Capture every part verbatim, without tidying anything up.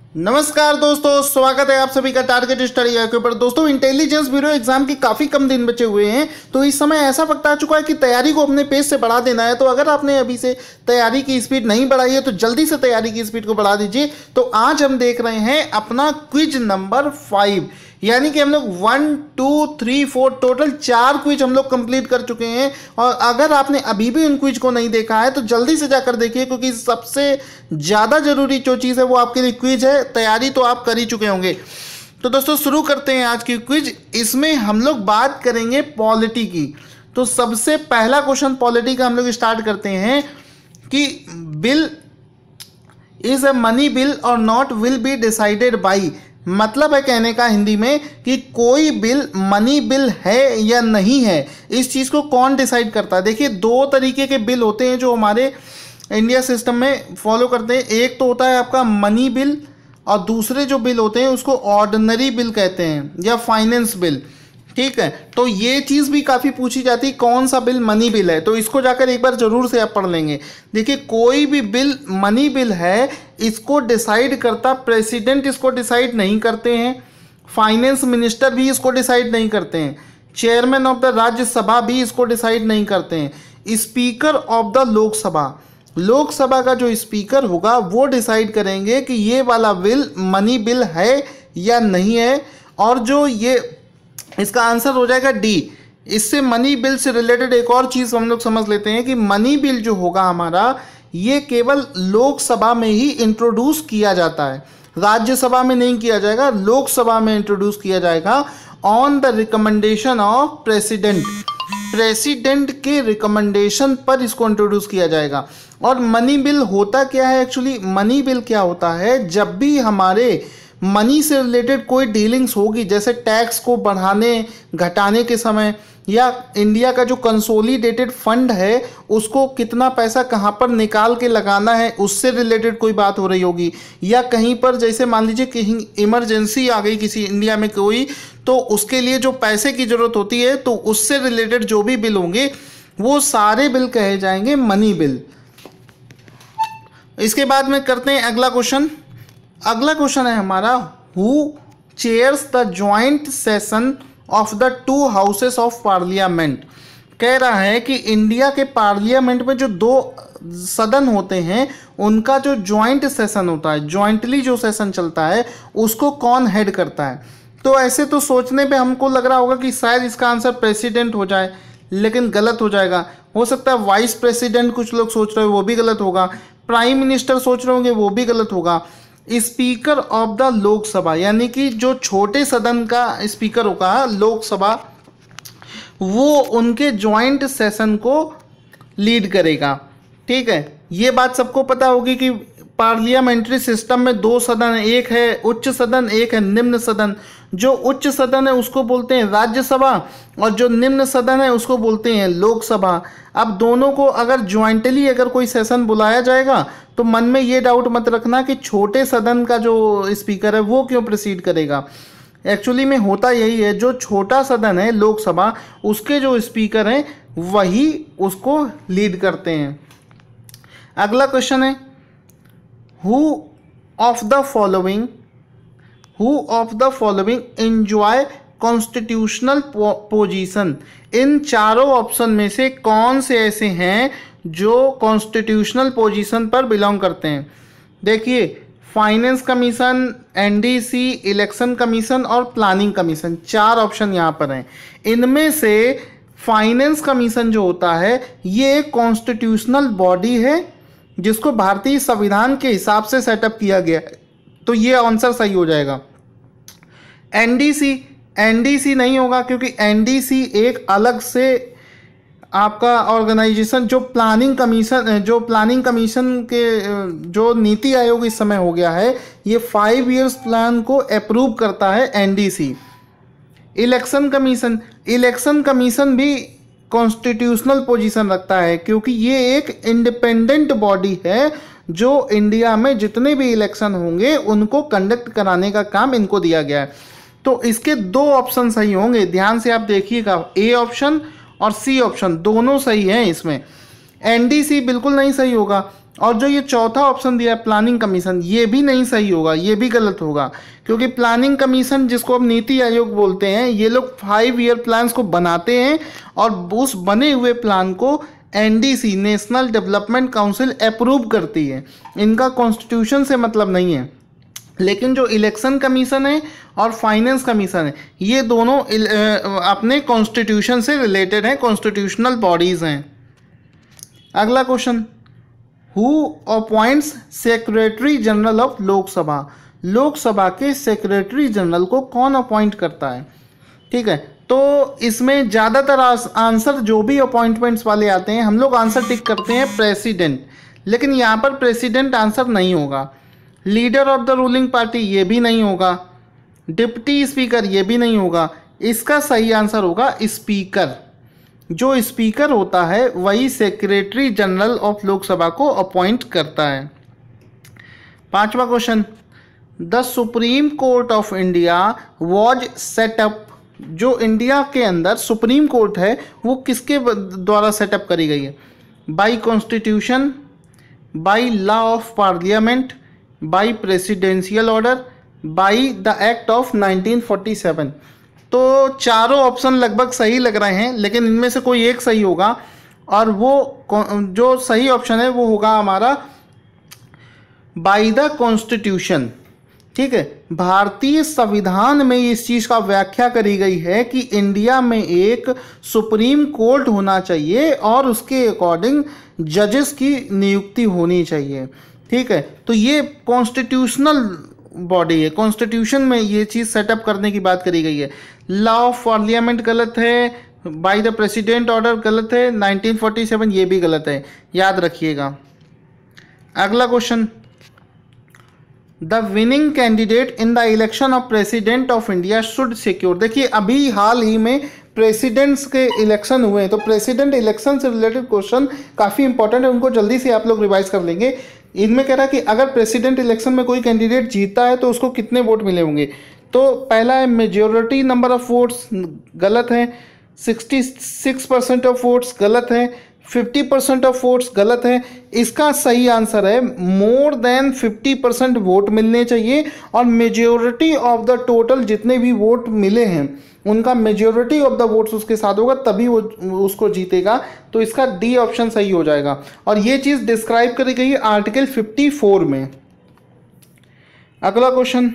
नमस्कार दोस्तों, स्वागत है आप सभी का टारगेट स्टडी के ऊपर। दोस्तों, इंटेलिजेंस ब्यूरो एग्जाम की काफ़ी कम दिन बचे हुए हैं, तो इस समय ऐसा वक्त आ चुका है कि तैयारी को अपने पेस से बढ़ा देना है। तो अगर आपने अभी से तैयारी की स्पीड नहीं बढ़ाई है तो जल्दी से तैयारी की स्पीड को बढ़ा दीजिए। तो आज हम देख रहे हैं अपना क्विज नंबर फाइव, यानी कि हम लोग one two three four total चार क्विज हम लोग कंप्लीट कर चुके हैं। और अगर आपने अभी भी उन क्विज को नहीं देखा है तो जल्दी से जाकर देखिए, क्योंकि सबसे ज़्यादा ज़रूरी जो चीज़ है वो आपके लिए क्विज है। तैयारी तो आप कर ही चुके होंगे। तो दोस्तों, शुरू करते हैं आज की क्विज। इसमें हम लोग बात करेंगे पॉलिटी की। तो सबसे पहला क्वेश्चन पॉलिटी का हम लोग स्टार्ट करते हैं कि bill is a money bill और not will be decided by. मतलब है कहने का हिंदी में कि कोई बिल मनी बिल है या नहीं है, इस चीज़ को कौन डिसाइड करता है। देखिए, दो तरीके के बिल होते हैं जो हमारे इंडिया सिस्टम में फॉलो करते हैं। एक तो होता है आपका मनी बिल और दूसरे जो बिल होते हैं उसको ऑर्डिनरी बिल कहते हैं या फाइनेंस बिल। ठीक है, तो ये चीज़ भी काफ़ी पूछी जाती है, कौन सा बिल मनी बिल है। तो इसको जाकर एक बार ज़रूर से आप पढ़ लेंगे। देखिए, कोई भी बिल मनी बिल है, इसको डिसाइड करता प्रेसिडेंट, इसको डिसाइड नहीं करते हैं। फाइनेंस मिनिस्टर भी इसको डिसाइड नहीं करते हैं। चेयरमैन ऑफ द राज्यसभा भी इसको डिसाइड नहीं करते हैं। Speaker of the Lok Sabha, Lok Sabha का जो स्पीकर होगा वो डिसाइड करेंगे कि ये वाला बिल मनी बिल है या नहीं है। और जो ये इसका आंसर हो जाएगा डी। इससे मनी बिल से रिलेटेड एक और चीज़ हम लोग समझ लेते हैं कि मनी बिल जो होगा हमारा, ये केवल लोकसभा में ही इंट्रोड्यूस किया जाता है, राज्यसभा में नहीं किया जाएगा, लोकसभा में इंट्रोड्यूस किया जाएगा on the recommendation of president. President के रिकमेंडेशन पर इसको इंट्रोड्यूस किया जाएगा। और मनी बिल होता क्या है एक्चुअली? मनी बिल क्या होता है, जब भी हमारे मनी से रिलेटेड कोई डीलिंग्स होगी, जैसे टैक्स को बढ़ाने घटाने के समय, या इंडिया का जो कंसोलिडेटेड फंड है उसको कितना पैसा कहाँ पर निकाल के लगाना है, उससे रिलेटेड कोई बात हो रही होगी, या कहीं पर जैसे मान लीजिए कहीं इमरजेंसी आ गई किसी इंडिया में कोई, तो उसके लिए जो पैसे की ज़रूरत होती है, तो उससे रिलेटेड जो भी बिल होंगे वो सारे बिल कहे जाएंगे मनी बिल। इसके बाद में करते हैं अगला क्वेश्चन। अगला क्वेश्चन है हमारा, who chairs the joint session of the two houses of parliament. कह रहा है कि इंडिया के पार्लियामेंट में जो दो सदन होते हैं उनका जो जॉइंट सेशन होता है, जॉइंटली जो सेशन चलता है, उसको कौन हेड करता है। तो ऐसे तो सोचने पे हमको लग रहा होगा कि शायद इसका आंसर प्रेसिडेंट हो जाए, लेकिन गलत हो जाएगा। हो सकता है वाइस प्रेसिडेंट कुछ लोग सोच रहे हो, वो भी गलत होगा। प्राइम मिनिस्टर सोच रहे होंगे, वो भी गलत होगा। स्पीकर ऑफ द लोकसभा, यानी कि जो छोटे सदन का स्पीकर होगा लोकसभा, वो उनके जॉइंट सेशन को लीड करेगा। ठीक है, ये बात सबको पता होगी कि पार्लियामेंट्री सिस्टम में दो सदन है, एक है उच्च सदन, एक है निम्न सदन। जो उच्च सदन है उसको बोलते हैं राज्यसभा और जो निम्न सदन है उसको बोलते हैं लोकसभा। अब दोनों को अगर ज्वाइंटली अगर कोई सेशन बुलाया जाएगा तो मन में ये डाउट मत रखना कि छोटे सदन का जो स्पीकर है वो क्यों प्रोसीड करेगा। एक्चुअली में होता यही है, जो छोटा सदन है लोकसभा, उसके जो स्पीकर हैं वही उसको लीड करते हैं। अगला क्वेश्चन है, who of the following who of the following enjoy constitutional position. इन चारों ऑप्शन में से कौन से ऐसे हैं जो कॉन्स्टिट्यूशनल पोजीशन पर बिलोंग करते हैं। देखिए, finance commission, NDC, election commission और प्लानिंग कमीशन, चार ऑप्शन यहाँ पर हैं। इनमें से फाइनेंस कमीशन जो होता है ये एक कॉन्स्टिट्यूशनल बॉडी है जिसको भारतीय संविधान के हिसाब से सेटअप किया गया है, तो ये आंसर सही हो जाएगा। एनडीसी एनडीसी नहीं होगा, क्योंकि एनडीसी एक अलग से आपका ऑर्गेनाइजेशन, जो प्लानिंग कमीशन जो प्लानिंग कमीशन के जो नीति आयोग इस समय हो गया है, ये फाइव इयर्स प्लान को अप्रूव करता है NDC. Election commission election commission भी कॉन्स्टिट्यूशनल पोजीशन रखता है, क्योंकि ये एक इंडिपेंडेंट बॉडी है जो इंडिया में जितने भी इलेक्शन होंगे उनको कंडक्ट कराने का काम इनको दिया गया है। तो इसके दो ऑप्शन सही होंगे, ध्यान से आप देखिएगा, ए ऑप्शन और सी ऑप्शन दोनों सही हैं। इसमें एनडीसी बिल्कुल नहीं सही होगा और जो ये चौथा ऑप्शन दिया है प्लानिंग कमीशन, ये भी नहीं सही होगा, ये भी गलत होगा, क्योंकि प्लानिंग कमीशन जिसको अब नीति आयोग बोलते हैं, ये लोग फाइव ईयर प्लान्स को बनाते हैं और उस बने हुए प्लान को NDC national development council approve करती है। इनका कॉन्स्टिट्यूशन से मतलब नहीं है। लेकिन जो इलेक्शन कमीशन है और फाइनेंस कमीशन है, ये दोनों अपने कॉन्स्टिट्यूशन से रिलेटेड हैं, कॉन्स्टिट्यूशनल बॉडीज़ हैं। अगला question, who appoints secretary general of Lok Sabha? Lok Sabha के सेक्रेटरी जनरल को कौन अपॉइंट करता है? ठीक है, तो इसमें ज़्यादातर आंसर जो भी अपॉइंटमेंट्स वाले आते हैं, हम लोग आंसर टिक करते हैं प्रेसिडेंट, लेकिन यहाँ पर प्रेसिडेंट आंसर नहीं होगा। Leader of the ruling party ये भी नहीं होगा। डिप्टी स्पीकर ये भी नहीं होगा। इसका सही आंसर होगा स्पीकर। जो स्पीकर होता है वही सेक्रेटरी जनरल ऑफ लोकसभा को अपॉइंट करता है। पांचवा question, the supreme court of India was set up. जो इंडिया के अंदर सुप्रीम कोर्ट है वो किसके द्वारा सेटअप करी गई है? By constitution, by law of parliament, by presidential order, by the act of nineteen forty seven. तो चारों ऑप्शन लगभग सही लग रहे हैं, लेकिन इनमें से कोई एक सही होगा, और वो जो सही ऑप्शन है वो होगा हमारा बाई द कॉन्स्टिट्यूशन। ठीक है, भारतीय संविधान में इस चीज़ का व्याख्या करी गई है कि इंडिया में एक सुप्रीम कोर्ट होना चाहिए और उसके अकॉर्डिंग जजेस की नियुक्ति होनी चाहिए। ठीक है, तो ये कॉन्स्टिट्यूशनल बॉडी है, कॉन्स्टिट्यूशन में ये चीज़ सेटअप करने की बात करी गई है। लॉ ऑफ पार्लियामेंट गलत है, बाय द प्रेसिडेंट ऑर्डर गलत है, नाइनटीन फोर्टी सेवन ये भी गलत है, याद रखिएगा। अगला question, the winning candidate in the election of president of India should secure. देखिए अभी हाल ही में प्रेसिडेंट्स के इलेक्शन हुए हैं, तो प्रेसिडेंट इलेक्शन से रिलेटेड क्वेश्चन काफ़ी इंपॉर्टेंट है, उनको जल्दी से आप लोग रिवाइज कर लेंगे। इनमें कह रहा है कि अगर प्रेसिडेंट इलेक्शन में कोई कैंडिडेट जीतता है तो उसको कितने वोट मिले होंगे। तो पहला है मेजोरिटी नंबर ऑफ वोट्स, गलत है। Sixty six percent of votes, गलत है। फिफ्टी परसेंट ऑफ वोट्स, गलत है। इसका सही आंसर है more than fifty percent vote मिलने चाहिए, और मेजोरिटी ऑफ द टोटल जितने भी वोट मिले हैं उनका मेजोरिटी ऑफ द वोट्स उसके साथ होगा, तभी वो उसको जीतेगा। तो इसका डी ऑप्शन सही हो जाएगा, और ये चीज़ डिस्क्राइब करी गई है आर्टिकल फिफ्टी फोर में। अगला question,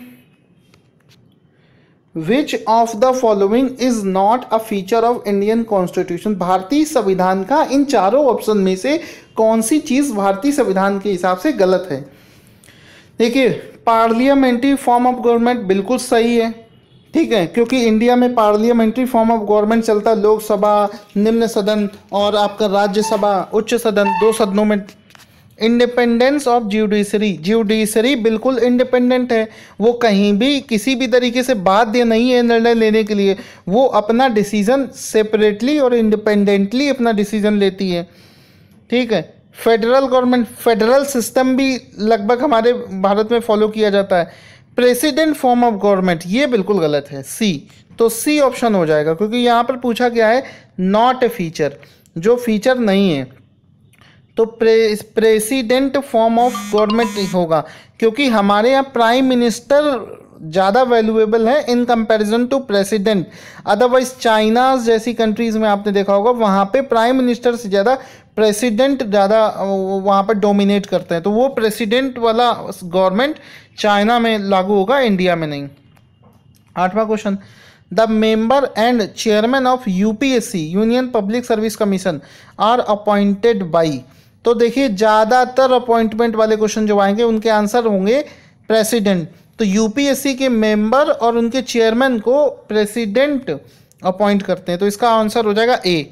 which of the following is not a feature of Indian constitution? भारतीय संविधान का इन चारों ऑप्शन में से कौन सी चीज़ भारतीय संविधान के हिसाब से गलत है? देखिए पार्लियामेंट्री फॉर्म ऑफ गवर्नमेंट बिल्कुल सही है, ठीक है, क्योंकि इंडिया में पार्लियामेंट्री फॉर्म ऑफ गवर्नमेंट चलता है, लोकसभा, निम्न सदन और आपका राज्यसभा, उच्च सदन, दो सदनों में। इंडिपेंडेंस ऑफ ज्यूडिशरी, ज्यूडिशरी बिल्कुल इंडिपेंडेंट है, वो कहीं भी किसी भी तरीके से बाध्य नहीं है निर्णय लेने के लिए, वो अपना डिसीजन सेपरेटली और इंडिपेंडेंटली अपना डिसीजन लेती है। ठीक है, फेडरल गवर्नमेंट, फेडरल सिस्टम भी लगभग हमारे भारत में फॉलो किया जाता है। प्रेसिडेंट फॉर्म ऑफ गवर्नमेंट ये बिल्कुल गलत है, सी। तो सी ऑप्शन हो जाएगा, क्योंकि यहाँ पर पूछा गया है नॉट ए फीचर, जो फीचर नहीं है। तो प्रे प्रेसिडेंट फॉर्म ऑफ गवर्नमेंट होगा, क्योंकि हमारे यहाँ प्राइम मिनिस्टर ज़्यादा वैल्यूएबल है in comparison to president. Otherwise China जैसी कंट्रीज़ में आपने देखा होगा वहाँ पे प्राइम मिनिस्टर से ज़्यादा प्रेसिडेंट ज़्यादा वहाँ पर डोमिनेट करते हैं, तो वो प्रेसिडेंट वाला गवर्नमेंट चाइना में लागू होगा, इंडिया में नहीं। आठवां question, the member and chairman of UPSC union public service commission are appointed by. तो देखिए ज़्यादातर अपॉइंटमेंट वाले क्वेश्चन जो आएंगे उनके आंसर होंगे प्रेसिडेंट। तो यूपीएससी के मेंबर और उनके चेयरमैन को प्रेसिडेंट अपॉइंट करते हैं, तो इसका आंसर हो जाएगा ए।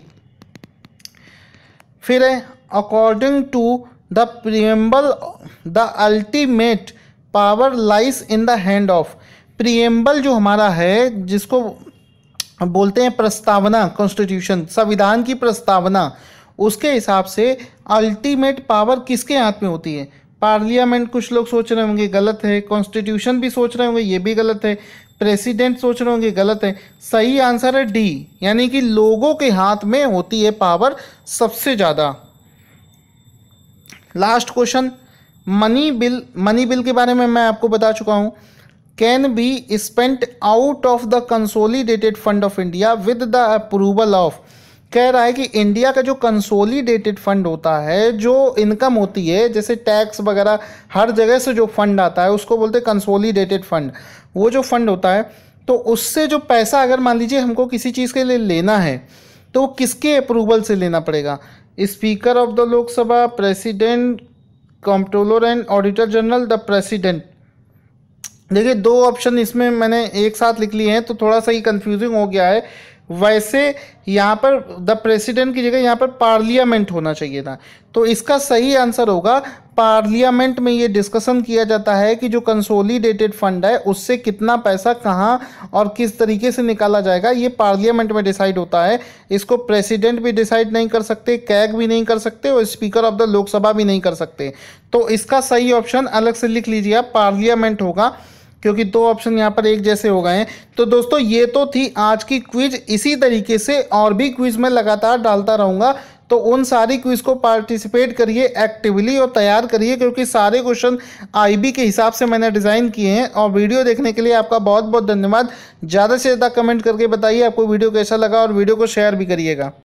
फिर है according to the preamble the ultimate power lies in the hand of. Preamble जो हमारा है, जिसको बोलते हैं प्रस्तावना, कॉन्स्टिट्यूशन संविधान की प्रस्तावना, उसके हिसाब से अल्टीमेट पावर किसके हाथ में होती है? पार्लियामेंट, कुछ लोग सोच रहे होंगे गलत है। कॉन्स्टिट्यूशन भी सोच रहे होंगे, ये भी गलत है। प्रेसिडेंट सोच रहे होंगे, गलत है। सही आंसर है डी, यानी कि लोगों के हाथ में होती है पावर सबसे ज़्यादा। Last question, money bill, money bill के बारे में मैं आपको बता चुका हूँ। Can be spent out of the consolidated fund of India with the approval of, कह रहा है कि इंडिया का जो कंसोलिडेटेड फंड होता है, जो इनकम होती है, जैसे टैक्स वगैरह हर जगह से जो फंड आता है उसको बोलते हैं कंसोलिडेटेड फंड। वो जो फंड होता है तो उससे जो पैसा अगर मान लीजिए हमको किसी चीज़ के लिए लेना है तो वो किसके अप्रूवल से लेना पड़ेगा? Speaker of the Lok Sabha, president, controller and auditor general, the president. देखिए दो ऑप्शन इसमें मैंने एक साथ लिख लिए हैं तो थोड़ा सा ही कंफ्यूजिंग हो गया है। वैसे यहाँ पर द प्रेसिडेंट की जगह यहाँ पर पार्लियामेंट होना चाहिए था। तो इसका सही आंसर होगा पार्लियामेंट में ये डिस्कशन किया जाता है कि जो कंसोलिडेटेड फंड है उससे कितना पैसा कहाँ और किस तरीके से निकाला जाएगा, ये पार्लियामेंट में डिसाइड होता है। इसको प्रेसिडेंट भी डिसाइड नहीं कर सकते, कैग भी नहीं कर सकते और स्पीकर ऑफ द लोकसभा भी नहीं कर सकते। तो इसका सही ऑप्शन अलग से लिख लीजिए आप, पार्लियामेंट होगा, क्योंकि दो ऑप्शन यहाँ पर एक जैसे हो गए हैं। तो दोस्तों ये तो थी आज की क्विज। इसी तरीके से और भी क्विज मैं लगातार डालता रहूँगा, तो उन सारी क्विज को पार्टिसिपेट करिए एक्टिवली और तैयार करिए, क्योंकि सारे क्वेश्चन आईबी के हिसाब से मैंने डिज़ाइन किए हैं। और वीडियो देखने के लिए आपका बहुत बहुत धन्यवाद। ज़्यादा से ज़्यादा कमेंट करके बताइए आपको वीडियो कैसा लगा और वीडियो को शेयर भी करिएगा।